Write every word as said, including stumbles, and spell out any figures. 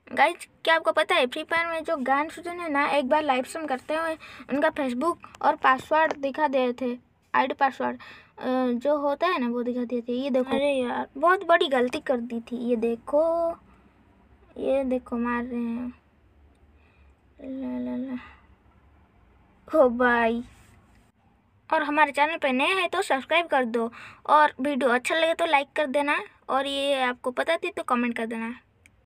Guys क्या आपको पता है फ्री फायर में जो गान सुजन है ना, एक बार लाइव स्ट्रीम करते हुए उनका फेसबुक और पासवर्ड दिखा दिए थे, आईडी पासवर्ड जो होता है ना वो दिखा दिए थे। ये देखो, अरे यार बहुत बड़ी गलती कर दी थी। ये देखो, ये देखो मार रहे हैं। ला ला ला हो भाई। और हमारे चैनल पे नए हैं तो सब्सक्राइब कर दो, और वीडियो अच्छा लगे तो लाइक कर देना, और ये आपको पता थी तो कमेंट कर देना।